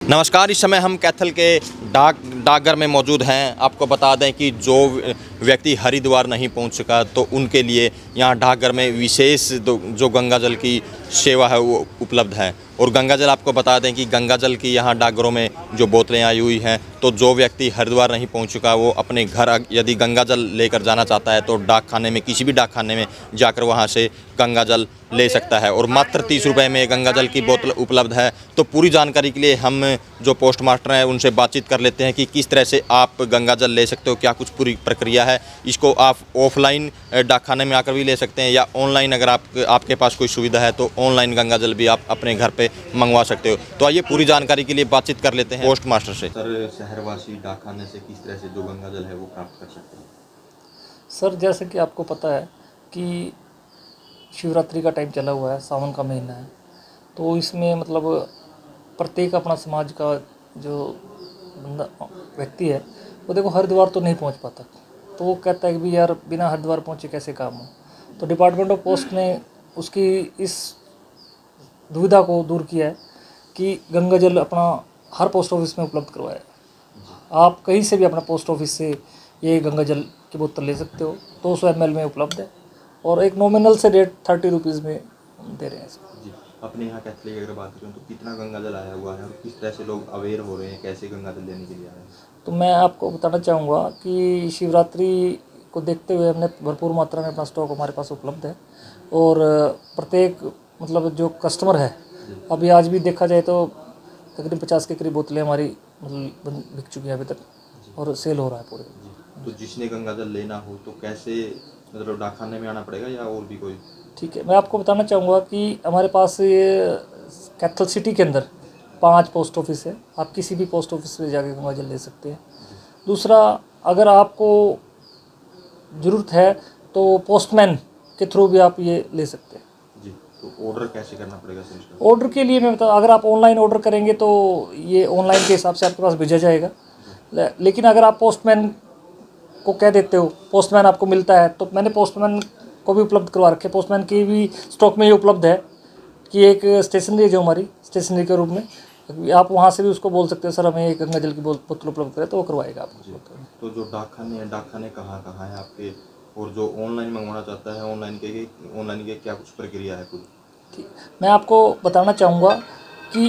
नमस्कार। इस समय हम कैथल के डाकघर में मौजूद हैं। आपको बता दें कि जो व्यक्ति हरिद्वार नहीं पहुंच सका तो उनके लिए यहां डाकघर में विशेष जो गंगा जल की सेवा है वो उपलब्ध है। और गंगा जल आपको बता दें कि गंगा जल की यहां डाकघरों में जो बोतलें आई हुई हैं, तो जो व्यक्ति हरिद्वार नहीं पहुंच चुका वो अपने घर यदि गंगा जल लेकर जाना चाहता है तो डाकखाने में, किसी भी डाकखाने में जाकर वहां से गंगा जल ले सकता है। और मात्र 30 रुपये में गंगा जल की बोतल उपलब्ध है। तो पूरी जानकारी के लिए हम जो पोस्ट मास्टर हैं उनसे बातचीत कर लेते हैं कि किस तरह से आप गंगा जल ले सकते हो, क्या कुछ पूरी प्रक्रिया है। इसको आप ऑफलाइन डाकखाने में आकर भी ले सकते हैं या ऑनलाइन, अगर आपके पास कोई सुविधा है तो ऑनलाइन गंगा जल भी आप अपने घर पे मंगवा सकते हो। तो आइए पूरी जानकारी के लिए बातचीत कर लेते हैं पोस्ट मास्टर से। सर, शहरवासी डाकखाने से किस तरह से जो गंगा जल है वो प्राप्त कर सकते हैं? सर, जैसे कि आपको पता है कि शिवरात्रि का टाइम चला हुआ है, सावन का महीना है, तो इसमें मतलब प्रत्येक अपना समाज का जो बंदा व्यक्ति है वो देखो हरिद्वार तो नहीं पहुंच पाता, तो वो कहता है कि भी यार बिना हरिद्वार पहुंचे कैसे काम हो। तो डिपार्टमेंट ऑफ पोस्ट ने उसकी इस दुविधा को दूर किया है कि गंगा जल अपना हर पोस्ट ऑफिस में उपलब्ध करवाया है। आप कहीं से भी अपना पोस्ट ऑफिस से ये गंगा जल की बोतल ले सकते हो। 200 ml में उपलब्ध है और एक नॉमिनल से रेट 30 रुपीज़ में दे रहे हैं इसको। जी, अपने यहाँ कैथल की अगर बात करें तो कितना गंगा जल आया हुआ है और किस तरह से लोग अवेयर हो रहे हैं, कैसे गंगा जल लेने के लिए आ रहे हैं? तो मैं आपको बताना चाहूँगा कि शिवरात्रि को देखते हुए हमने भरपूर मात्रा में अपना स्टॉक हमारे पास उपलब्ध है। और प्रत्येक मतलब जो कस्टमर है, अभी आज भी देखा जाए तो तकरीबन 50 के करीब बोतलें हमारी मतलब बिक चुकी हैं अभी तक और सेल हो रहा है पूरे। तो जिसने गंगा जल लेना हो तो कैसे, मतलब डाकखाने में आना पड़ेगा या और भी कोई? ठीक है, मैं आपको बताना चाहूँगा कि हमारे पास ये कैथल सिटी के अंदर 5 पोस्ट ऑफिस है। आप किसी भी पोस्ट ऑफिस में जाके गंगा जल ले सकते हैं। दूसरा, अगर आपको ज़रूरत है तो पोस्टमैन के थ्रू भी आप ये ले सकते हैं। जी, तो ऑर्डर कैसे करना पड़ेगा सर इसका? ऑर्डर के लिए मैं बता, अगर आप ऑनलाइन ऑर्डर करेंगे तो ये ऑनलाइन के हिसाब से आपके पास भेजा जाएगा। लेकिन अगर आप पोस्टमैन को कह देते हो, पोस्टमैन आपको मिलता है, तो मैंने पोस्टमैन को भी उपलब्ध करवा रखे। पोस्टमैन की भी स्टॉक में ये उपलब्ध है कि एक स्टेशनरी जो हमारी स्टेशनरी के रूप में, आप वहाँ से भी उसको बोल सकते हो सर हमें एक गंगा जल की बोतल उपलब्ध करें, तो वो करवाएगा आपको। तो जो डाकखाने कहाँ कहाँ है आपके, और जो ऑनलाइन मंगवाना चाहता है ऑनलाइन के क्या कुछ प्रक्रिया है पूरी? ठीक, मैं आपको बताना चाहूँगा कि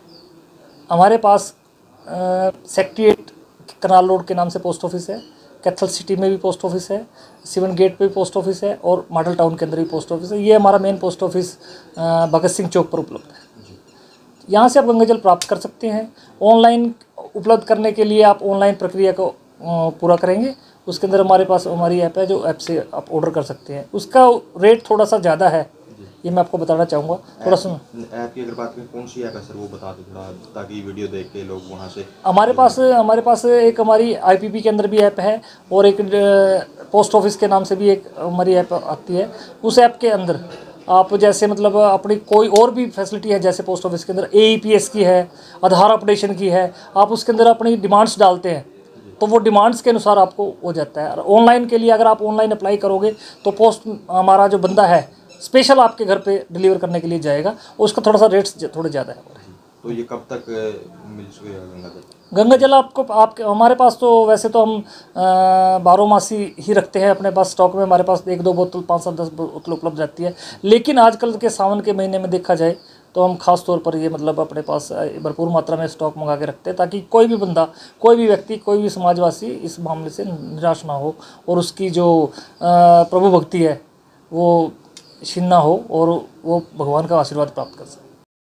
हमारे पास सेक्रेटेरिएट कनाल रोड के नाम से पोस्ट ऑफिस है, कैथल सिटी में भी पोस्ट ऑफिस है, सिवन गेट पे भी पोस्ट ऑफिस है और मॉडल टाउन के अंदर भी पोस्ट ऑफिस है। ये हमारा main post office Bhagat Singh Chowk पर उपलब्ध है। यहाँ से आप गंगा जल प्राप्त कर सकते हैं। ऑनलाइन उपलब्ध करने के लिए आप ऑनलाइन प्रक्रिया को पूरा करेंगे, उसके अंदर हमारे पास हमारी ऐप है, जो ऐप से आप ऑर्डर कर सकते हैं। उसका रेट थोड़ा सा ज़्यादा है, ये मैं आपको बताना चाहूँगा। थोड़ा सा ऐप की अगर बात करें, कौन सी ऐप है सर वो बता दें थोड़ा, ताकि वीडियो देख के लोग वहाँ से। हमारे पास एक हमारी IPP के अंदर भी ऐप है और एक पोस्ट ऑफिस के नाम से भी एक हमारी ऐप आती है। उस ऐप के अंदर आप जैसे मतलब अपनी कोई और भी फैसिलिटी है, जैसे पोस्ट ऑफिस के अंदर AEPS की है, आधार अपडेशन की है, आप उसके अंदर अपनी डिमांड्स डालते हैं तो वो डिमांड्स के अनुसार आपको हो जाता है। और ऑनलाइन के लिए अगर आप ऑनलाइन अप्लाई करोगे तो पोस्ट हमारा जो बंदा है स्पेशल आपके घर पे डिलीवर करने के लिए जाएगा, उसका थोड़ा सा रेट्स थोड़े ज़्यादा है। तो ये कब तक मिल सकेगा गंगा जल? गंगा जल आपके हमारे पास तो वैसे तो हम 12 मासी ही रखते हैं अपने पास स्टॉक में। हमारे पास 1-2 बोतल, 5-10 बोतल उपलब्ध रहती है। लेकिन आजकल के सावन के महीने में देखा जाए तो हम खास तौर पर ये मतलब अपने पास भरपूर मात्रा में स्टॉक मंगा के रखते हैं, ताकि कोई भी बंदा, कोई भी व्यक्ति, कोई भी समाजवासी इस मामले से निराश ना हो और उसकी जो प्रभु भक्ति है वो छीन ना हो और वो भगवान का आशीर्वाद प्राप्त कर सके।